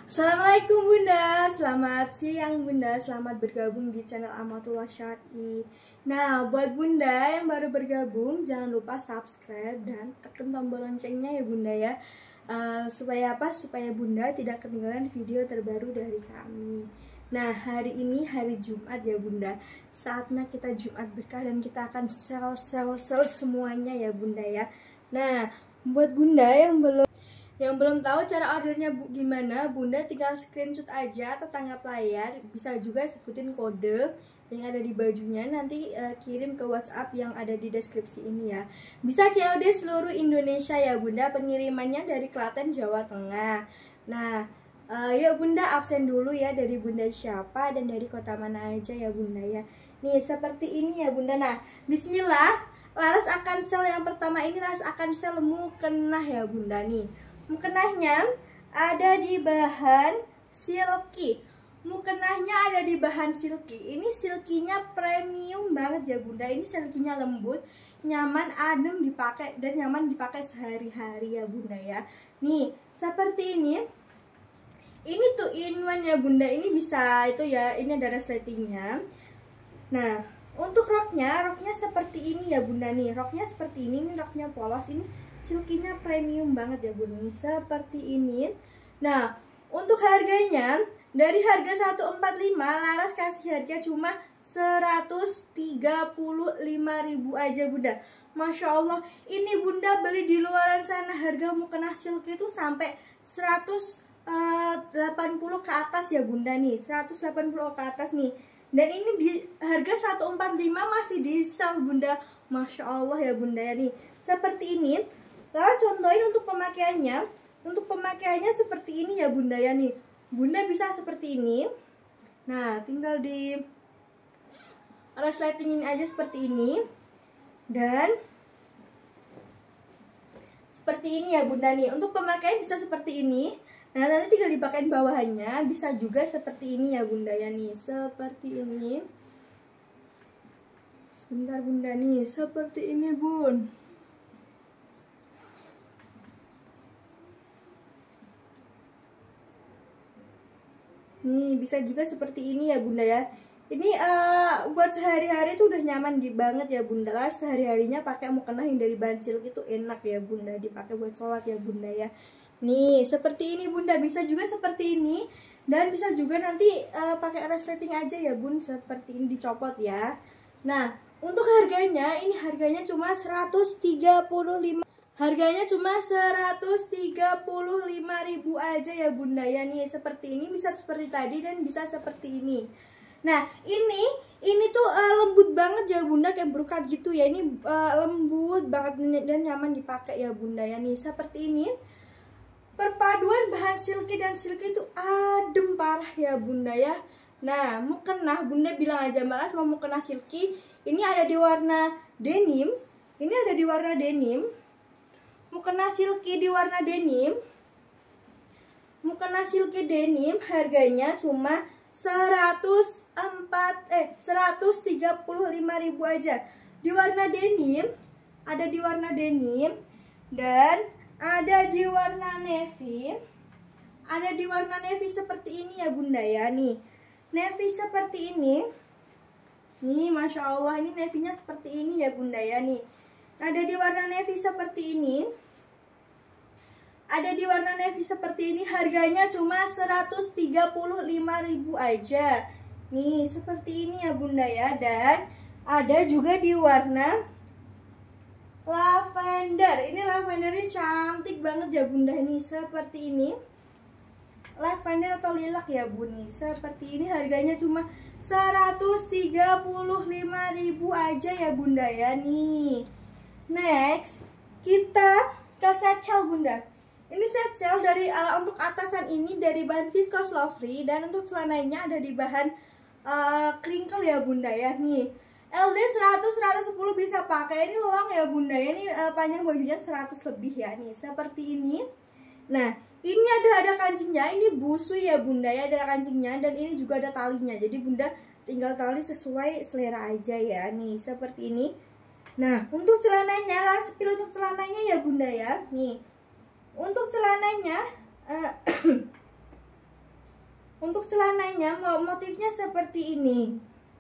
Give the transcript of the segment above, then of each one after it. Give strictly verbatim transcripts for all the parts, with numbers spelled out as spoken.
Assalamualaikum Bunda, selamat siang Bunda, selamat bergabung di channel Amatullah Syar'i. Nah, buat Bunda yang baru bergabung, jangan lupa subscribe dan tekan tombol loncengnya ya Bunda ya. uh, Supaya apa? Supaya Bunda tidak ketinggalan video terbaru dari kami. Nah, hari ini hari Jumat ya Bunda. Saatnya kita Jumat berkah dan kita akan sel-sel-sel semuanya ya Bunda ya. Nah, buat Bunda yang belum Yang belum tahu cara ordernya bu, gimana, Bunda tinggal screenshot aja atau tanggap layar. Bisa juga sebutin kode yang ada di bajunya, nanti uh, kirim ke WhatsApp yang ada di deskripsi ini ya. Bisa C O D seluruh Indonesia ya Bunda, pengirimannya dari Klaten, Jawa Tengah. Nah, uh, yuk Bunda absen dulu ya, dari Bunda siapa dan dari kota mana aja ya Bunda ya. Nih seperti ini ya Bunda. Nah, bismillah, Laras akan sel yang pertama ini, Laras akan sel mukena ya Bunda nih. Mukenahnya ada di bahan silky. Mukenahnya ada di bahan silky. Ini silkinya premium banget ya Bunda. Ini silkinya lembut, nyaman, adem dipakai dan nyaman dipakai sehari-hari ya Bunda ya. Nih, seperti ini. Ini tuh in one ya Bunda. Ini bisa itu ya. Ini ada resletingnya. Nah, untuk roknya, roknya seperti ini ya Bunda nih. Roknya seperti ini, ini roknya polos ini. Silkinya premium banget ya Bunda, seperti ini. Nah, untuk harganya dari harga seratus empat puluh lima, Laras kasih harga cuma seratus tiga puluh lima ribu aja Bunda. Masya Allah, ini Bunda beli di luaran sana harga mukena silky itu sampai seratus delapan puluh ke atas ya Bunda nih, seratus delapan puluh ke atas nih. Dan ini di harga seratus empat puluh lima masih di sale Bunda. Masya Allah ya Bunda ya nih, seperti ini. Lalu contohin untuk pemakaiannya. Untuk pemakaiannya seperti ini ya Bunda ya nih. Bunda bisa seperti ini. Nah, tinggal di resletingin aja seperti ini. Dan seperti ini ya Bunda nih. Untuk pemakaian bisa seperti ini. Nah, nanti tinggal dipakai bawahannya. Bisa juga seperti ini ya Bunda ya nih. Seperti ini. Sebentar Bunda nih. Seperti ini Bun. Nih, bisa juga seperti ini ya Bunda ya. Ini uh, buat sehari-hari tuh udah nyaman di banget ya Bunda lah. Sehari-harinya pakai mukena yang dari bahan silky itu enak ya Bunda. Dipakai buat sholat ya Bunda ya. Nih, seperti ini Bunda. Bisa juga seperti ini. Dan bisa juga nanti uh, pakai resleting aja ya Bun. Seperti ini dicopot ya. Nah, untuk harganya, ini harganya cuma seratus tiga puluh lima. Harganya cuma seratus tiga puluh lima ribu aja ya Bunda ya nih. Seperti ini, bisa seperti tadi dan bisa seperti ini. Nah, ini ini tuh uh, lembut banget ya Bunda, kayak brokat gitu ya. Ini uh, lembut banget dan nyaman dipakai ya Bunda ya nih. Seperti ini. Perpaduan bahan silky dan silky itu adem parah ya Bunda ya. Nah, mukena Bunda bilang aja malas mau mukena silky. Ini ada di warna denim. Ini ada di warna denim. Mukena silky di warna denim. Mukena silky denim harganya cuma seratus empat eh seratus tiga puluh lima ribu aja. Di warna denim, ada di warna denim dan ada di warna navy. Ada di warna navy seperti ini ya Bunda ya nih. Navy seperti ini. Nih, Masya Allah, ini navy-nya seperti ini ya Bunda ya nih. Ada di warna navy seperti ini. Ada di warna navy seperti ini. Harganya cuma seratus tiga puluh lima ribu aja. Nih, seperti ini ya Bunda ya. Dan ada juga di warna lavender. Ini lavendernya cantik banget ya Bunda nih. Seperti ini. Lavender atau lilac ya Bun nih. Seperti ini harganya cuma seratus tiga puluh lima ribu aja ya Bunda ya nih. Next, kita ke satchel Bunda. Ini satchel dari uh, untuk atasan ini dari bahan viscose low free dan untuk celananya ada di bahan uh, crinkle ya Bunda ya nih. L D seratus seratus sepuluh bisa pakai. Ini long ya Bunda ya. Ini uh, panjang bajunya seratus lebih ya nih. Seperti ini. Nah, ini ada ada kancingnya. Ini busui ya Bunda ya, ada kancingnya dan ini juga ada talinya. Jadi Bunda tinggal tali sesuai selera aja ya nih. Seperti ini. Nah, untuk celananya, Laras pilih untuk celananya ya Bunda ya. Nih. Untuk celananya uh, celananya motifnya seperti ini.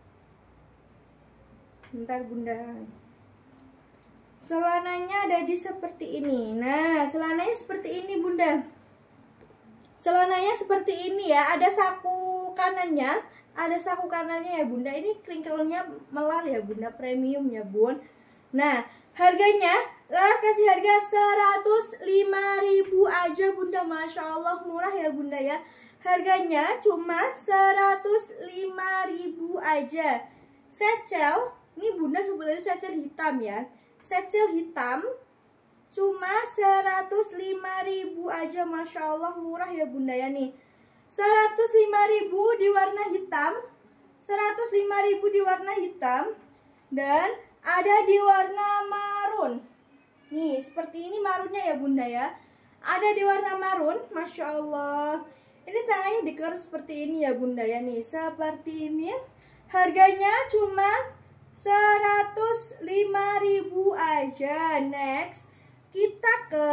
Bentar bunda. Celananya ada di seperti ini. Nah, celananya seperti ini bunda. Celananya seperti ini ya. Ada saku kanannya. Ada saku kanannya ya bunda. Ini crinklenya melar ya bunda. Premium ya bun. Nah, harganya Laras kasih harga seratus lima ribu aja bunda. Masya Allah murah ya bunda ya. Harganya cuma seratus lima ribu aja. Secel. Ini bunda sebetulnya secel hitam ya. Secel hitam cuma seratus lima ribu aja. Masya Allah murah ya bunda ya nih. Seratus lima ribu di warna hitam. Seratus lima ribu di warna hitam. Dan ada di warna marun. Nih seperti ini marunnya ya bunda ya. Ada di warna marun. Masya Allah. Ini tangannya diker seperti ini ya bunda ya nih. Seperti ini. Harganya cuma seratus lima ribu aja. Next, kita ke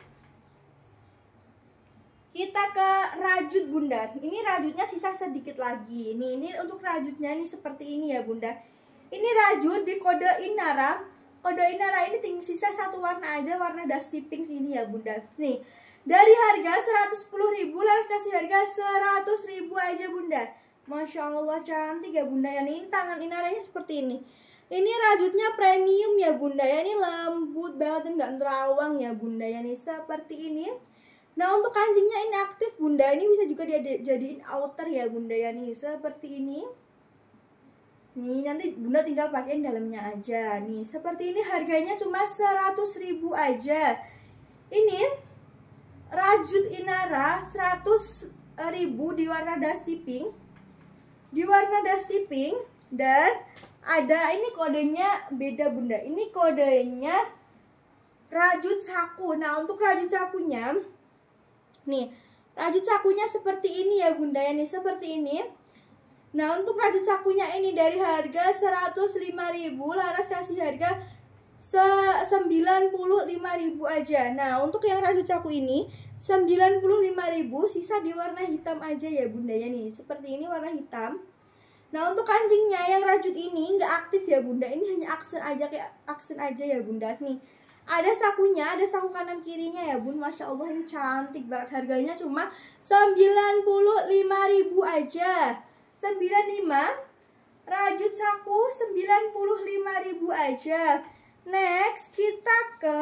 kita ke rajut bunda. Ini rajutnya sisa sedikit lagi. Nih, ini untuk rajutnya nih seperti ini ya bunda. Ini rajut di kode Inara. Kode Inara ini tinggal sisa satu warna aja, warna dusty pink ini ya bunda. Nih, dari harga seratus sepuluh ribu lalu kasih harga seratus ribu aja bunda. Masya Allah cantik ya bunda ya. Ini tangan Inaranya seperti ini. Ini rajutnya premium ya bunda ya. Ini lembut banget dan gak terawang ya bunda ya. Nih seperti ini. Nah untuk kancingnya ini aktif bunda. Ini bisa juga dijadiin outer ya bunda ya. Nih seperti ini. Nih nanti bunda tinggal pakein dalamnya aja. Nih seperti ini harganya cuma seratus ribu aja. Ini rajut Inara seratus ribu di warna dusty pink. Di warna dusty pink. Dan ada ini kodenya beda bunda. Ini kodenya rajut saku. Nah untuk rajut sakunya, nih rajut sakunya seperti ini ya bunda ya. Nih seperti ini. Nah untuk rajut sakunya ini dari harga seratus lima ribu Laras kasih harga sembilan puluh lima ribu aja. Nah untuk yang rajut saku ini sembilan puluh lima ribu, sisa di warna hitam aja ya bunda ya nih. Seperti ini warna hitam. Nah untuk kancingnya yang rajut ini nggak aktif ya bunda. Ini hanya aksen aja, kayak aksen aja ya bunda. Nih ada sakunya, ada saku kanan kirinya ya bun. Masya Allah ini cantik banget. Harganya cuma sembilan puluh lima ribu aja. Sembilan puluh lima. Rajut saku sembilan puluh lima ribu aja. Next kita ke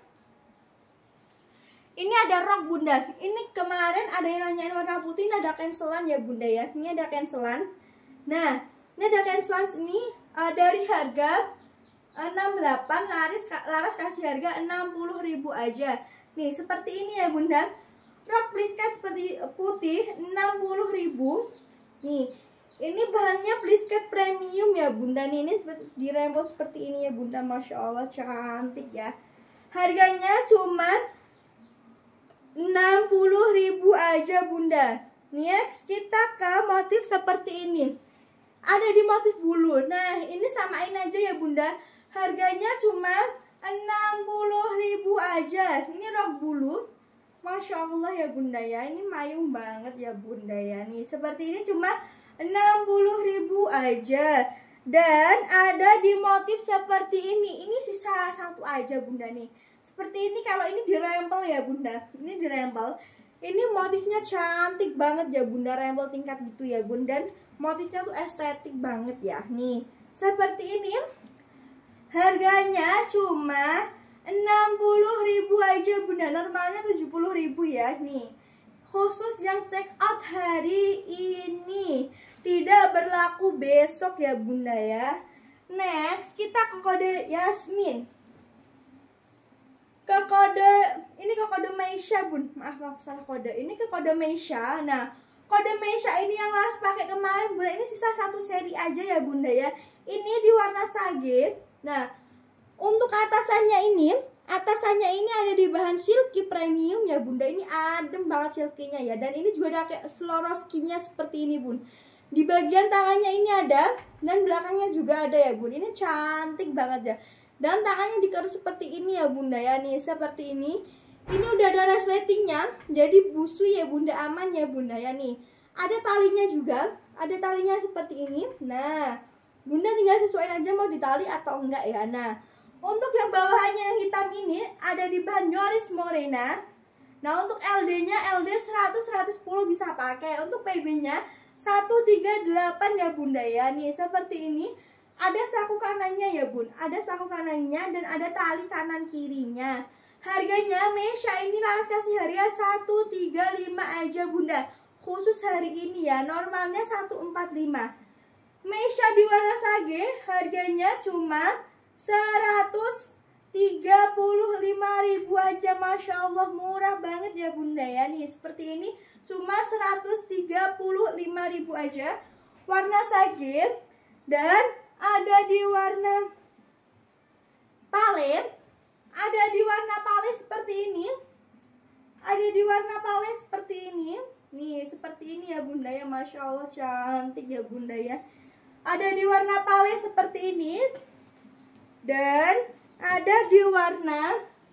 ini ada rok bunda. Ini kemarin ada yang nanyain warna putih. Ini ada cancelan ya bunda ya. Ini ada cancelan. Nah, ini ada cancelan ini uh, dari harga enam puluh delapan, Laras, Laras kasih harga enam puluh ribu aja. Nih, seperti ini ya bunda. Rok plisket seperti putih enam puluh ribu. Nih, ini bahannya plisket premium ya bunda. Nih, ini seperti, dirempel seperti ini ya bunda. Masya Allah cantik ya. Harganya cuma enam puluh ribu aja bunda. Next kita ke motif seperti ini. Ada di motif bulu. Nah ini samain aja ya bunda. Harganya cuma enam puluh ribu aja. Ini rok bulu. Masya Allah ya bunda ya. Ini mayung banget ya bunda ya. Nih seperti ini cuma enam puluh ribu aja. Dan ada di motif seperti ini. Ini sisa satu aja bunda nih. Seperti ini, kalau ini dirempel ya bunda. Ini dirempel. Ini motifnya cantik banget ya bunda. Rempel tingkat gitu ya bunda. Dan motifnya tuh estetik banget ya. Nih seperti ini. Harganya cuma enam puluh ribu aja bunda. Normalnya tujuh puluh ribu ya. Nih khusus yang check out hari ini. Tidak berlaku besok ya bunda ya. Next kita ke kode Yasmin. Ke kode ini ke kode Meisha bun. Maaf maaf salah kode. Ini ke kode Meisha. Nah kode Meisha ini yang Laras pakai kemarin bunda. Ini sisa satu seri aja ya bunda ya. Ini di warna sage. Nah untuk atasannya ini, atasannya ini ada di bahan silky premium ya bunda. Ini adem banget silkinya ya. Dan ini juga ada kayak Swarovski-nya seperti ini bun. Di bagian tangannya ini ada. Dan belakangnya juga ada ya bun. Ini cantik banget ya. Dan tangannya dikerut seperti ini ya bunda ya. Nih seperti ini. Ini udah ada resletingnya. Jadi busu ya bunda, aman ya bunda ya. Nih Ada talinya juga, ada talinya seperti ini. Nah, Bunda tinggal sesuaiin aja mau ditali atau enggak ya. Nah, untuk yang bawahannya yang hitam ini ada di bahan Joris Morena. Nah, untuk L D-nya L D seratus seratus sepuluh bisa pakai. Untuk P B-nya seratus tiga puluh delapan ya Bunda ya. Nih, seperti ini. Ada saku kanannya ya Bun. Ada saku kanannya dan ada tali kanan kirinya. Harganya Mesya ini Laras kasih harga seratus tiga puluh lima aja Bunda. Khusus hari ini ya. Normalnya seratus empat puluh lima. Mesya di warna sage harganya cuma seratus tiga puluh lima ribu aja. Masya Allah, murah banget ya Bunda ya. Nih seperti ini cuma seratus tiga puluh lima ribu aja. Warna sage. Dan ada di warna pale. Ada di warna pale seperti ini. Ada di warna pale seperti ini. Nih seperti ini ya Bunda ya. Masya Allah cantik ya Bunda ya. Ada di warna pale seperti ini. Dan ada di warna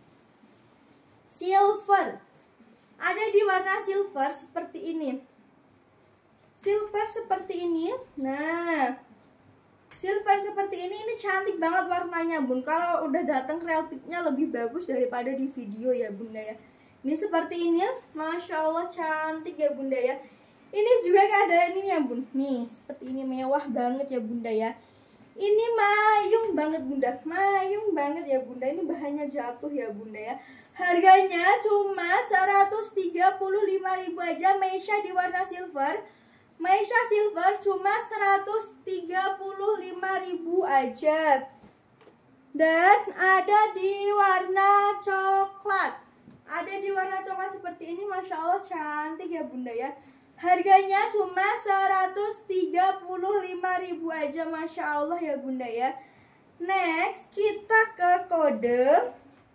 silver. Ada di warna silver seperti ini. Silver seperti ini. Nah, silver seperti ini, ini cantik banget warnanya Bun. Kalau udah datang real pic-nya lebih bagus daripada di video ya Bunda ya. Ini seperti ini ya. Masya Allah cantik ya Bunda ya. Ini juga keadaan ini ya Bun. Nih seperti ini mewah banget ya Bunda ya. Ini mayung banget Bunda. Mayung banget ya Bunda. Ini bahannya jatuh ya Bunda ya. Harganya cuma seratus tiga puluh lima ribu aja. Mesya di warna silver. Mesya silver cuma seratus tiga puluh lima ribu aja. Dan ada di warna coklat. Ada di warna coklat seperti ini. Masya Allah cantik ya Bunda ya. Harganya cuma seratus tiga puluh lima ribu aja. Masya Allah ya Bunda ya. Next kita ke kode.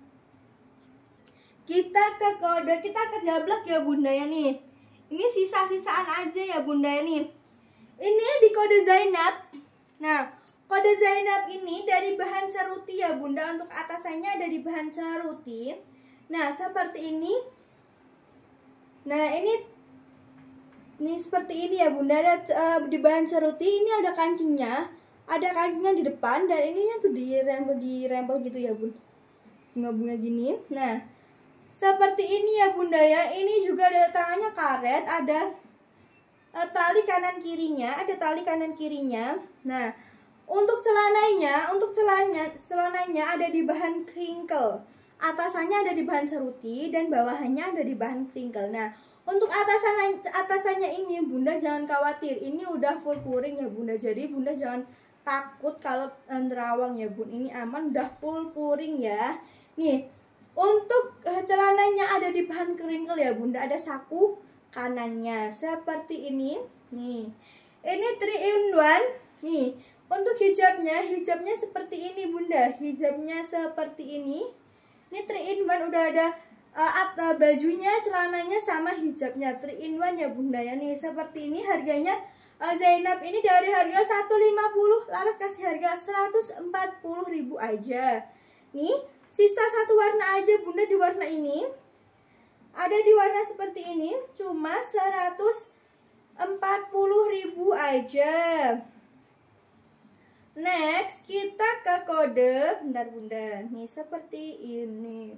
Kita ke kode. Kita ke jablak ya Bunda ya nih. Ini sisa-sisaan aja ya Bunda ini. Ini di kode Zainab. Nah, kode Zainab ini dari bahan ceruti ya Bunda. Untuk atasannya ada di bahan ceruti. Nah, seperti ini. Nah, ini ini seperti ini ya Bunda. Ada uh, di bahan ceruti. Ini ada kancingnya. Ada kancingnya di depan dan ininya tuh dirempel dirempel gitu ya Bun. Bunga-bunga gini. Nah, seperti ini ya Bunda ya. Ini juga ada tangannya karet. Ada uh, tali kanan kirinya. Ada tali kanan kirinya. Nah, untuk celananya, untuk celananya, celananya ada di bahan crinkle. Atasannya ada di bahan ceruti dan bawahannya ada di bahan crinkle. Nah, untuk atasannya, atasannya ini Bunda jangan khawatir. Ini udah full puring ya Bunda. Jadi Bunda jangan takut kalau nerawang ya Bun. Ini aman, udah full puring ya. Nih. Untuk celananya ada di bahan crinkle ya Bunda. Ada saku kanannya seperti ini. Nih. Ini three in one. Nih. Untuk hijabnya, hijabnya seperti ini Bunda. Hijabnya seperti ini. Ini three in one udah ada uh, at, uh, bajunya, celananya sama hijabnya. three in one ya Bunda ya. Nih seperti ini harganya uh, Zainab ini dari harga seratus lima puluh Laras kasih harga seratus empat puluh ribu aja. Nih. Sisa satu warna aja Bunda di warna ini. Ada di warna seperti ini. Cuma seratus empat puluh ribu aja. Next kita ke kode. Bentar Bunda. Nih seperti ini.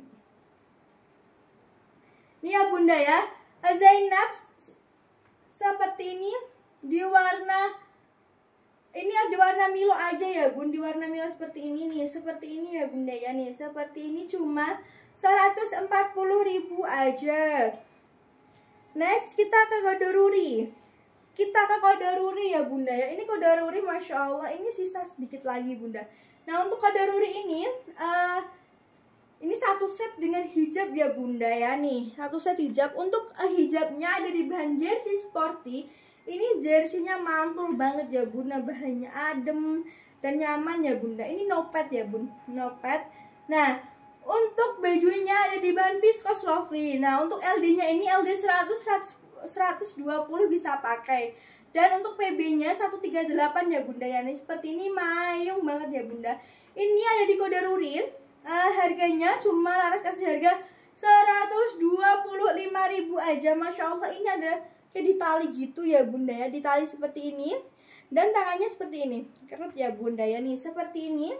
Nih ya Bunda ya. Zainab seperti ini. Di warna ini di warna Milo aja ya Bun. Di warna Milo seperti ini nih. Seperti ini ya Bunda ya nih. Seperti ini cuma seratus empat puluh ribu aja. Next kita ke kode Ruri. Kita ke kode Ruri ya Bunda ya. Ini kode Ruri Masya Allah. Ini sisa sedikit lagi Bunda. Nah untuk kode Ruri ini uh, ini satu set dengan hijab ya Bunda ya nih. Satu set hijab. Untuk uh, hijabnya ada di bahan jersey sporty. Ini jersinya mantul banget ya Bunda, bahannya adem dan nyaman ya Bunda. Ini no pad ya Bun, no pad. Nah, untuk bajunya ada di bahan viscose lovely. Nah, untuk L D-nya ini L D seratus, seratus dua puluh bisa pakai. Dan untuk P B-nya seratus tiga puluh delapan ya Bunda ya. Ini seperti ini mayung banget ya Bunda. Ini ada di kode Ruri. Uh, harganya cuma Laras kasih harga seratus dua puluh lima ribu aja. Masya Allah ini ada kayak ditali gitu ya bunda ya, ditali seperti ini. Dan tangannya seperti ini, kerut ya bunda ya, nih seperti ini.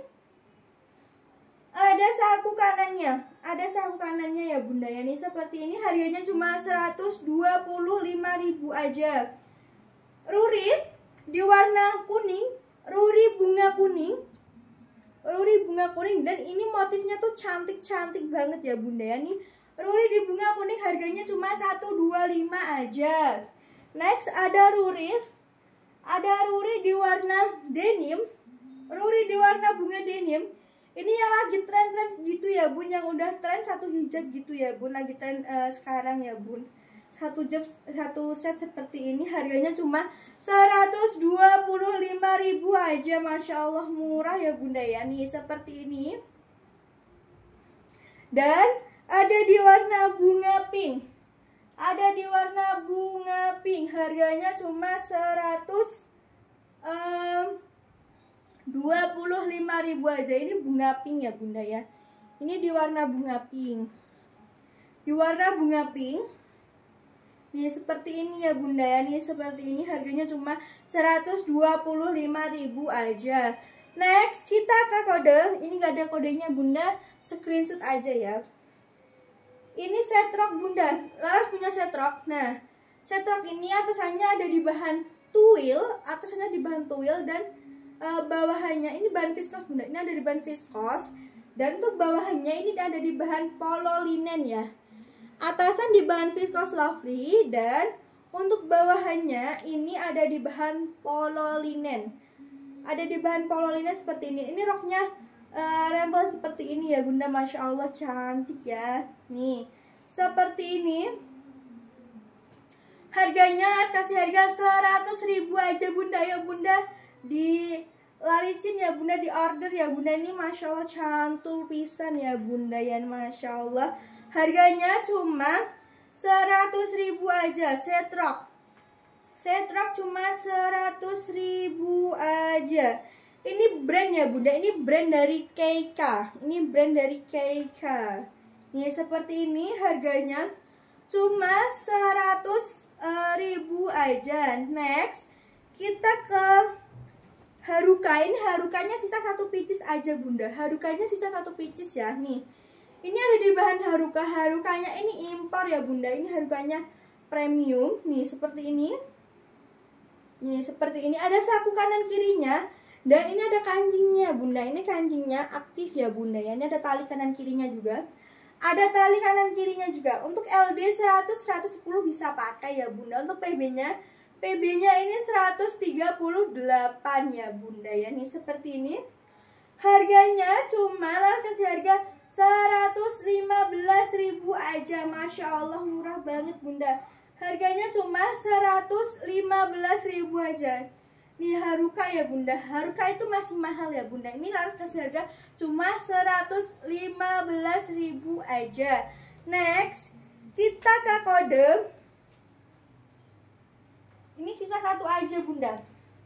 Ada saku kanannya, ada saku kanannya ya bunda ya, nih seperti ini. Harganya cuma seratus dua puluh lima ribu aja. Ruri di warna kuning, ruri bunga kuning, ruri bunga kuning, dan ini motifnya tuh cantik-cantik banget ya bunda ya, nih ruri di bunga kuning harganya cuma seratus dua puluh lima aja. Next ada ruri, ada ruri di warna denim, ruri di warna bunga denim. Ini yang lagi tren-tren gitu ya bun, yang udah tren satu hijab gitu ya bun, lagi tren uh, sekarang ya bun. Satu hijab, satu set seperti ini harganya cuma seratus dua puluh lima ribu aja. Masya Allah murah ya bunda ya, nih seperti ini. Dan ada di warna bunga pink, ada di warna bunga pink, harganya cuma seratus dua puluh lima ribu aja. Ini bunga pink ya bunda ya, ini di warna bunga pink, di warna bunga pink, nih seperti ini ya bunda ya, nih seperti ini harganya cuma seratus dua puluh lima ribu aja. Next kita ke kode, ini gak ada kodenya bunda, screenshot aja ya. Ini setrok bunda, Laras punya setrok. Nah, setrok ini atasannya ada di bahan tuil, atasannya di bahan tuil, dan e, bawahannya ini bahan viskos bunda. Ini ada di bahan viskos, dan untuk bawahannya ini ada di bahan polo linen ya. Atasan di bahan viskos lovely, dan untuk bawahannya ini ada di bahan polo linen. Ada di bahan polo linen seperti ini. Ini roknya Uh, rempel seperti ini ya bunda, masya Allah cantik ya, nih seperti ini. Harganya kasih harga seratus ribu aja bunda ya bunda, di larisin ya bunda, di order ya bunda. Ini masya Allah cantul pisan ya bunda ya, masya Allah. Harganya cuma seratus ribu aja. Setrok, setrok cuma seratus ribu aja. Ini brand ya bunda, ini brand dari Keika, ini brand dari Keika. Nih seperti ini harganya cuma seratus ribu aja. Next kita ke Haruka. Ini Harukanya sisa satu pieces aja bunda, Harukanya sisa satu pieces ya. Nih ini ada di bahan Haruka, Harukanya ini impor ya bunda, ini Harukanya premium. Nih seperti ini, nih seperti ini, ada saku kanan kirinya. Dan ini ada kancingnya bunda, ini kancingnya aktif ya bunda ya. Ini ada tali kanan kirinya juga, ada tali kanan kirinya juga. Untuk L D seratus, seratus sepuluh bisa pakai ya bunda. Untuk P B-nya, P B-nya ini seratus tiga puluh delapan ya bunda ya. Ini seperti ini. Harganya cuma Laras kasih harga seratus lima belas ribu aja. Masya Allah murah banget bunda. Harganya cuma seratus lima belas ribu aja. Nih Haruka ya bunda, Haruka itu masih mahal ya bunda. Ini Laras kasih harga cuma seratus lima belas ribu aja. Next kita ke kode, ini sisa satu aja bunda,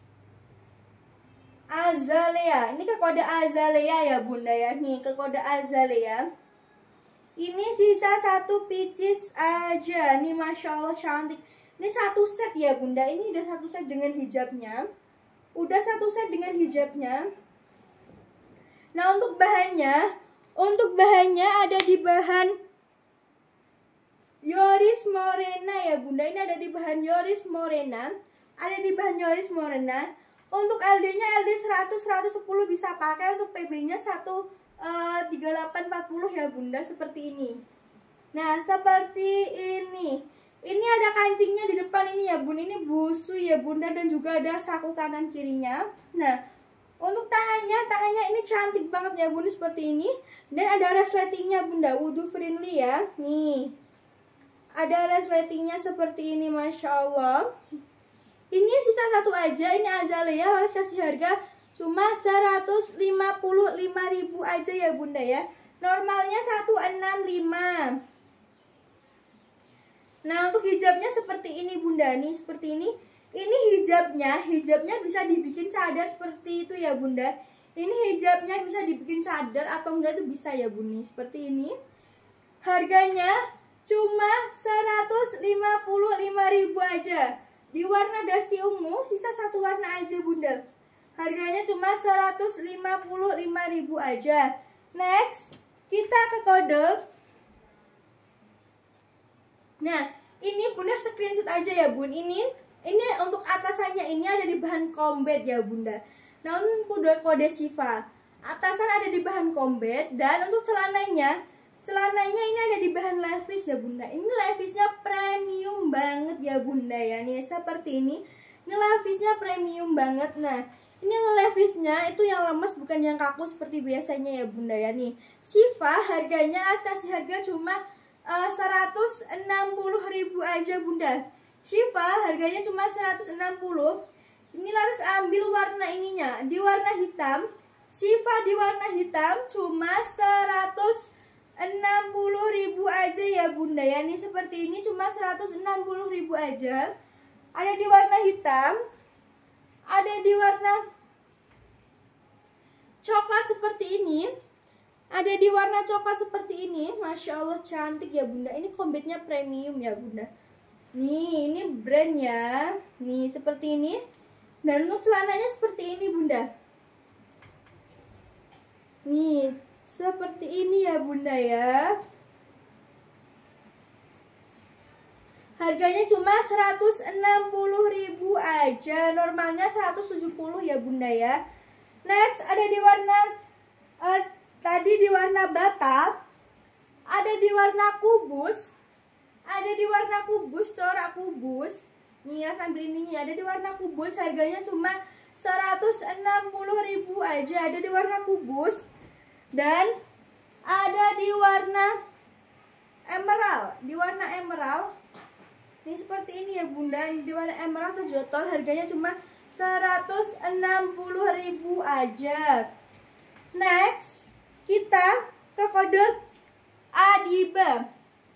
Azalea. Ini ke kode Azalea ya bunda ya, nih ke kode Azalea. Ini sisa satu pieces aja. Nih masya Allah cantik. Ini satu set ya bunda, ini udah satu set dengan hijabnya, udah satu set dengan hijabnya. Nah untuk bahannya, untuk bahannya ada di bahan Yoris Morena ya bunda. Ini ada di bahan Yoris Morena, ada di bahan Yoris Morena. Untuk L D-nya L D seratus, seratus sepuluh bisa pakai. Untuk P B-nya seratus tiga puluh delapan, empat puluh ya bunda, seperti ini. Nah seperti ini. Ini ada kancingnya di depan ini ya bun, ini busu ya bunda, dan juga ada saku kanan kirinya. Nah untuk tangannya, tangannya ini cantik banget ya bun, seperti ini. Dan ada resletingnya bunda, wudhu friendly ya. Nih ada resletingnya seperti ini, masya Allah. Ini sisa satu aja, ini Azalea. Laras kasih harga cuma seratus lima puluh lima ribu aja ya bunda ya. Normalnya seratus enam puluh lima. Nah untuk hijabnya seperti ini bunda, nih seperti ini. Ini hijabnya, hijabnya bisa dibikin cadar seperti itu ya bunda. Ini hijabnya bisa dibikin cadar atau enggak itu bisa ya bun, nih seperti ini. Harganya cuma seratus lima puluh lima ribu aja. Di warna dusty ungu, sisa satu warna aja bunda. Harganya cuma seratus lima puluh lima ribu aja. Next, kita ke kode. Nah, ini bunda screenshot aja ya bun. Ini ini untuk atasannya ini ada di bahan combat ya bunda. Nah, untuk kode kode Shiva, atasan ada di bahan combat, dan untuk celananya, celananya ini ada di bahan levis ya bunda. Ini levisnya premium banget ya bunda ya. Nih seperti ini. Ini levisnya premium banget. Nah, ini levisnya itu yang lemes, bukan yang kaku seperti biasanya ya bunda ya. Nih Shiva harganya kasih harga cuma uh, seratus enam puluh ribu aja bunda. Shiva harganya cuma seratus enam puluh. Ini Laras ambil warna ininya di warna hitam. Shiva di warna hitam cuma seratus enam puluh ribu aja ya bunda ya. Ini seperti ini cuma seratus enam puluh ribu aja. Ada di warna hitam, ada di warna coklat seperti ini, ada di warna coklat seperti ini. Masya Allah cantik ya bunda. Ini combatnya premium ya bunda. Nih ini brandnya. Nih seperti ini. Dan untuk celananya seperti ini bunda. Nih seperti ini ya bunda ya. Harganya cuma seratus enam puluh ribu aja. Normalnya seratus tujuh puluh ya bunda ya. Next ada di warna uh, tadi di warna bata, ada di warna kubus, ada di warna kubus, corak kubus. Nih ya sambil ini ada di warna kubus, harganya cuma seratus enam puluh ribu aja. Ada di warna kubus dan ada di warna emerald, di warna emerald. Ini seperti ini ya bunda, di warna emerald atau jotol, harganya cuma seratus enam puluh ribu aja. Next, kita ke kode Adiba.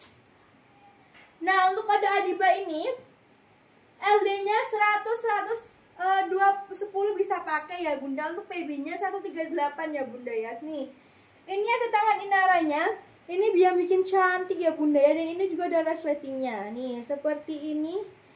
Nah, untuk kode Adiba ini L D-nya seratus, seratus, dua puluh bisa pakai ya bunda. Untuk P B-nya seratus tiga puluh delapan ya bunda ya. Nih, ini ada tangan inaranya. Ini biar bikin cantik ya bunda ya. Dan ini juga ada resletingnya. Nih seperti ini.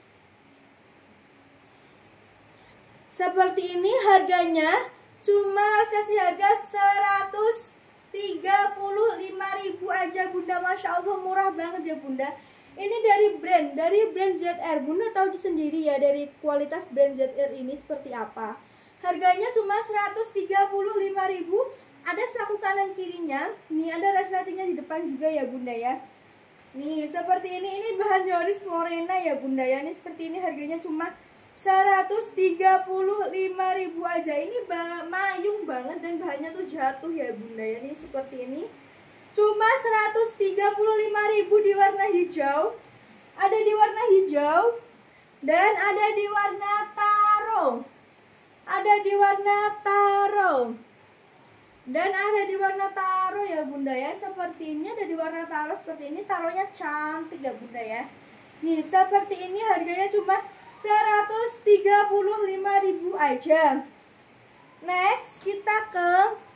Seperti ini harganya cuma kasih harga seratus tiga puluh lima ribu aja bunda. Masya Allah murah banget ya bunda. Ini dari brand, dari brand Z R. Bunda tahu sendiri ya dari kualitas brand Z R ini seperti apa. Harganya cuma seratus tiga puluh lima ribu. Ada saku kanan kirinya. Nih ada resletingnya di depan juga ya bunda ya. Nih seperti ini. Ini bahan Joris Morena ya bunda ya. Ini seperti ini harganya cuma seratus tiga puluh lima ribu aja. Ini mayung banget dan bahannya tuh jatuh ya bunda ya. Ini seperti ini. Cuma seratus tiga puluh lima ribu di warna hijau. Ada di warna hijau. Dan ada di warna taro. Ada di warna taro. Dan ada di warna taro ya bunda ya. Seperti ini ada di warna taro seperti ini. Taronya cantik ya bunda ya. Nih seperti ini harganya cuma seratus tiga puluh lima ribu aja. Next kita ke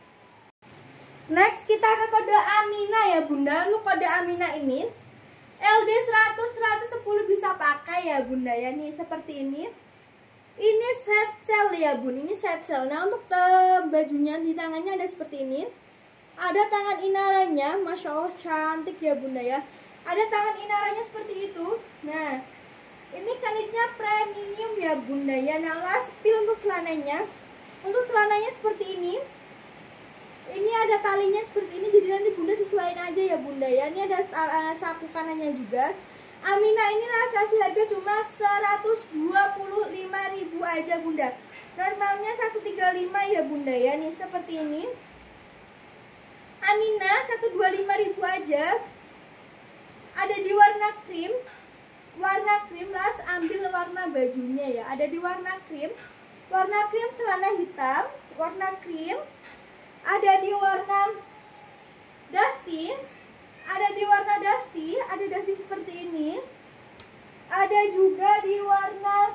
Next kita ke kode Amina ya bunda. Untuk kode Amina ini L D seratus, seratus sepuluh bisa pakai ya bunda ya. Nih seperti ini. Ini set cel ya bun. Ini set cel. Nah untuk ke bajunya di tangannya ada seperti ini. Ada tangan inaranya. Masya Allah cantik ya bunda ya. Ada tangan inaranya seperti itu. Nah ini kainnya premium ya bunda ya. Nah last spill untuk celananya. Untuk celananya seperti ini. Ini ada talinya seperti ini. Jadi nanti bunda sesuaiin aja ya bunda ya. Ini ada uh, saku kanannya juga. Amina ini Laras kasih harga cuma seratus dua puluh lima ribu aja bunda. Normalnya seratus tiga puluh lima ya bunda ya. Nih seperti ini. Amina seratus dua puluh lima ribu aja. Ada di warna krim. Warna krim, Laras ambil warna bajunya ya. Ada di warna krim. Warna krim celana hitam. Warna krim. Ada di warna dusty. Ada di warna dusty, ada dusty seperti ini. Ada juga di warna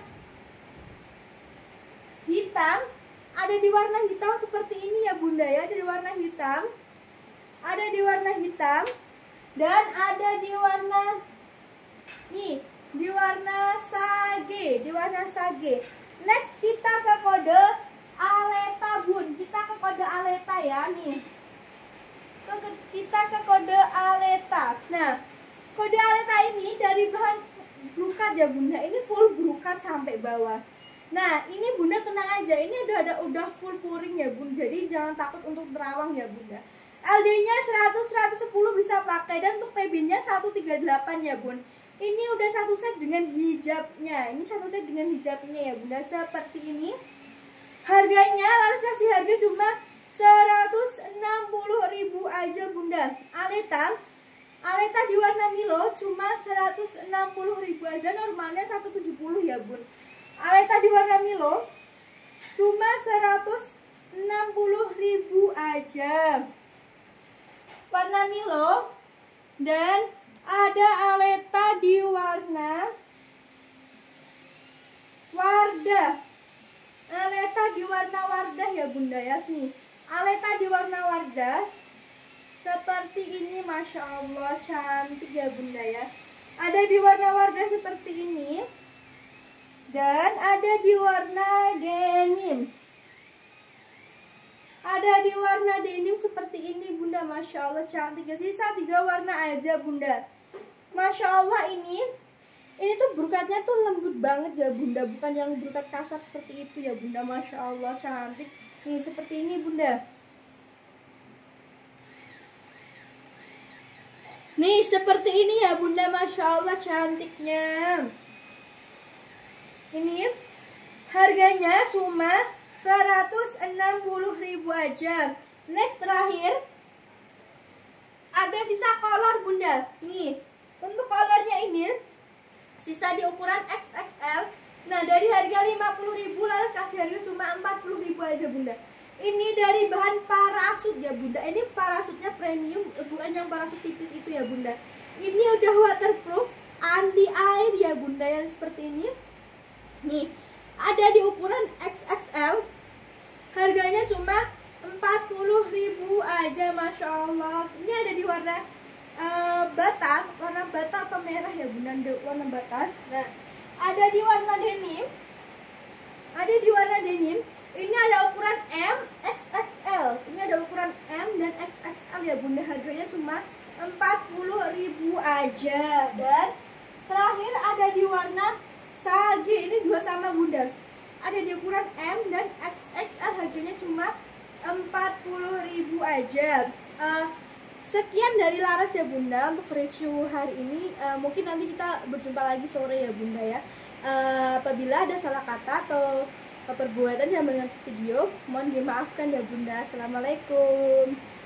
hitam. Ada di warna hitam seperti ini ya bunda ya. Ada di warna hitam. Ada di warna hitam. Dan ada di warna nih, di warna sage, di warna sage. Next kita ke kode Aleta bun, kita ke kode Aleta ya nih. Kita ke kode Aleta. Nah, kode Aleta ini dari bahan brokat ya bunda, ini full brokat sampai bawah. Nah, ini bunda tenang aja, ini udah ada udah full puring ya bun, jadi jangan takut untuk terawang ya bunda. L D-nya seratus seratus sepuluh bisa pakai, dan untuk P B-nya seratus tiga puluh delapan ya bun. Ini udah satu set dengan hijabnya, ini satu set dengan hijabnya ya bunda, seperti ini. Harganya Laras kasih harga cuma seratus enam puluh ribu aja bunda. Aleta Aleta di warna Milo cuma seratus enam puluh ribu aja, normalnya seratus tujuh puluh ya bun. Aleta di warna Milo cuma seratus enam puluh ribu aja, warna Milo. Dan ada Aleta di warna Wardah. Aleta di warna Wardah ya bunda ya nih. Aleta di warna Wardah seperti ini, masya Allah cantik ya bunda ya. Ada di warna Wardah seperti ini, dan ada di warna denim. Ada di warna denim seperti ini bunda, masya Allah cantik ya. Sisa tiga warna aja bunda. Masya Allah ini ini tuh brokatnya tuh lembut banget ya bunda, bukan yang brokat kasar seperti itu ya bunda. Masya Allah cantik nih, seperti ini bunda. Nih seperti ini ya bunda, masya Allah cantiknya. Ini harganya cuma seratus enam puluh ribu aja. Next terakhir ada sisa kolor bunda. Nih untuk kolornya ini sisa di ukuran X X L. Nah, dari harga lima puluh ribu Laras kasih harga cuma empat puluh ribu aja bunda. Ini dari bahan parasut ya bunda. Ini parasutnya premium, bukan yang parasut tipis itu ya bunda. Ini udah waterproof, anti air ya bunda, yang seperti ini. Nih, ada di ukuran X X L. Harganya cuma empat puluh ribu aja, masya Allah. Ini ada di warna Uh, bata, warna bata atau merah ya bunda, warna bata. Nah, ada di warna denim, ada di warna denim. Ini ada ukuran M, X X L. Ini ada ukuran M dan X X L ya bunda. Harganya cuma empat puluh ribu aja. Dan terakhir ada di warna sage. Ini juga sama bunda. Ada di ukuran M dan X X L. Harganya cuma empat puluh ribu aja. Uh, Sekian dari Laras ya bunda untuk review hari ini. uh, Mungkin nanti kita berjumpa lagi sore ya bunda ya. uh, Apabila ada salah kata atau perbuatan yang dengan video, mohon dimaafkan ya bunda. Assalamualaikum.